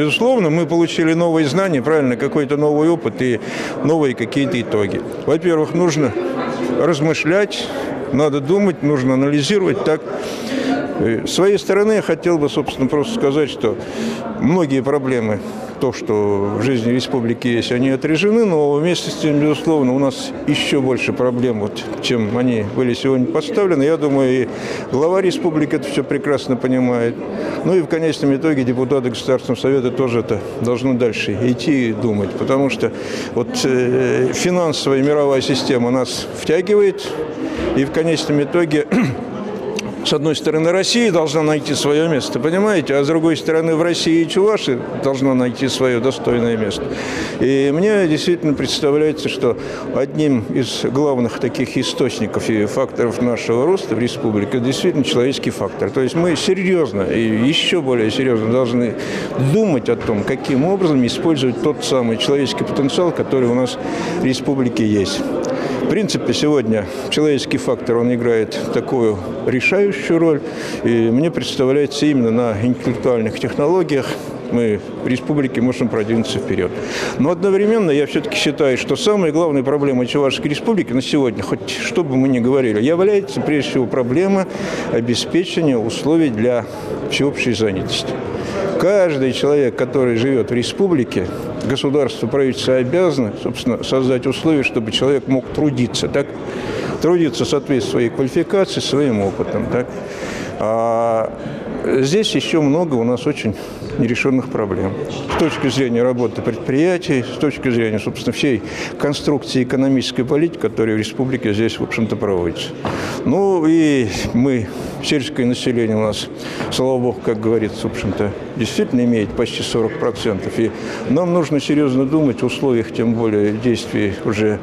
Безусловно, мы получили новые знания, правильно, какой-то новый опыт и новые какие-то итоги. Во-первых, нужно размышлять, надо думать, нужно анализировать. Так, с своей стороны я хотел бы, собственно, просто сказать, что многие проблемы, то, что в жизни республики есть, они отражены, но вместе с тем, безусловно, у нас еще больше проблем, вот, чем они были сегодня поставлены. Я думаю, и глава республики это все прекрасно понимает. Ну и в конечном итоге депутаты Государственного Совета тоже это должны дальше идти и думать, потому что вот финансовая мировая система нас втягивает, и в конечном итоге... С одной стороны, Россия должна найти свое место, понимаете? А с другой стороны, в России и Чувашия должна найти свое достойное место. И мне действительно представляется, что одним из главных таких источников и факторов нашего роста в республике действительно человеческий фактор. То есть мы серьезно и еще более серьезно должны думать о том, каким образом использовать тот самый человеческий потенциал, который у нас в республике есть. В принципе, сегодня человеческий фактор, он играет такую решающую роль. И мне представляется, именно на интеллектуальных технологиях мы в республике можем продвинуться вперед. Но одновременно я все-таки считаю, что самая главная проблема Чувашской республики на сегодня, хоть что бы мы ни говорили, является прежде всего проблема обеспечения условий для всеобщей занятости. Каждый человек, который живет в республике, государство, правительство обязано, собственно, создать условия, чтобы человек мог трудиться, так? Трудиться в соответствии своей квалификации, своим опытом, так? А здесь еще много у нас очень нерешенных проблем. С точки зрения работы предприятий, с точки зрения, собственно, всей конструкции экономической политики, которая в республике здесь, в общем-то, проводится. Ну и мы, сельское население у нас, слава богу, как говорится, в общем-то, действительно имеет почти 40%. И нам нужно серьезно думать в условиях, тем более, действий уже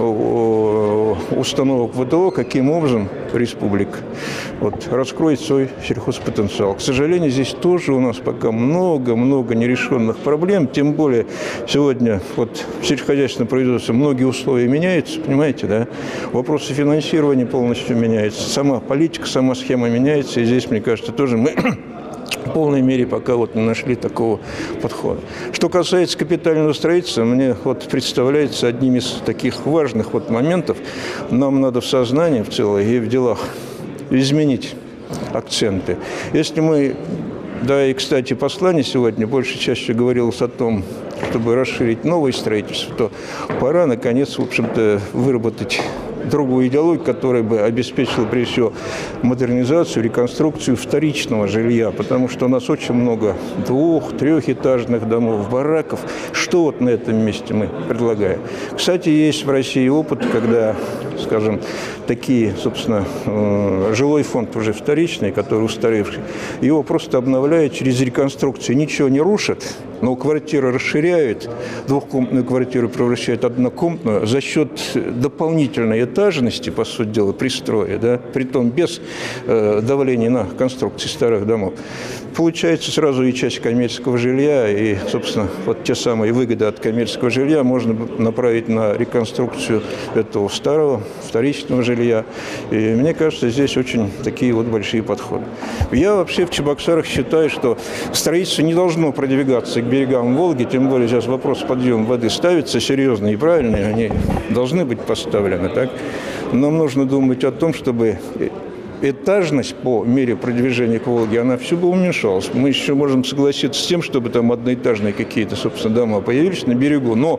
установок ВТО, каким образом республика вот, раскроет свой сельхозпотенциал. К сожалению, здесь тоже у нас пока много нерешенных проблем, тем более сегодня вот в сельскохозяйственном производстве многие условия меняются, понимаете, да? Вопросы финансирования полностью меняются, сама политика, сама схема меняется, и здесь, мне кажется, тоже мы в полной мере пока вот не нашли такого подхода. Что касается капитального строительства, мне вот представляется одним из таких важных вот моментов, нам надо в сознании в целом и в делах изменить акценты. Если мы, да и, кстати, послание сегодня большей частью говорилось о том, чтобы расширить новое строительство, то пора, наконец, в общем-то, выработать другую идеологию, которая бы обеспечила, прежде всего, модернизацию, реконструкцию вторичного жилья, потому что у нас очень много двух-трехэтажных домов, бараков. Что вот на этом месте мы предлагаем? Кстати, есть в России опыт, когда, скажем, такие, собственно, жилой фонд уже вторичный, который устаревший, его просто обновляют через реконструкцию, ничего не рушат, но квартиры расширяют, двухкомнатную квартиру превращают в однокомнатную за счет дополнительной этажности, по сути дела, пристроя, да, притом без давления на конструкции старых домов. Получается сразу и часть коммерческого жилья, и, собственно, вот те самые выгоды от коммерческого жилья можно направить на реконструкцию этого старого, вторичного жилья. И мне кажется, здесь очень такие вот большие подходы. Я вообще в Чебоксарах считаю, что строительство не должно продвигаться к берегам Волги, тем более сейчас вопрос подъема воды ставится серьезно и правильно, они должны быть поставлены, так? Нам нужно думать о том, чтобы этажность по мере продвижения к Волге, она все бы уменьшалась. Мы еще можем согласиться с тем, чтобы там одноэтажные какие-то, собственно, дома появились на берегу, но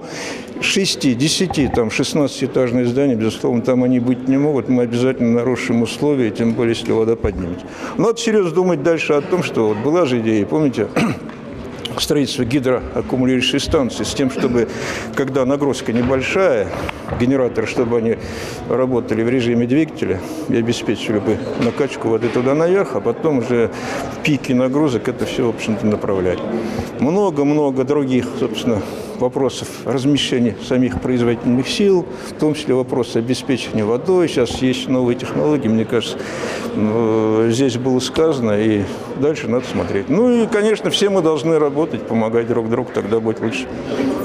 6, 10, там, 16-этажные здания, безусловно, там они быть не могут. Мы обязательно нарушим условия, тем более, если вода поднимется. Но надо серьезно думать дальше о том, что вот была же идея, помните, строительство гидроаккумулирующей станции с тем, чтобы, когда нагрузка небольшая, генераторы, чтобы они работали в режиме двигателя и обеспечивали бы накачку воды туда наверх, а потом уже в пике нагрузок это все, в общем-то, направлять. Много других, собственно, вопросов размещения самих производительных сил, в том числе вопросы обеспечения водой. Сейчас есть новые технологии, мне кажется, здесь было сказано, и дальше надо смотреть. Ну и, конечно, все мы должны работать, помогать друг другу, тогда будет лучше.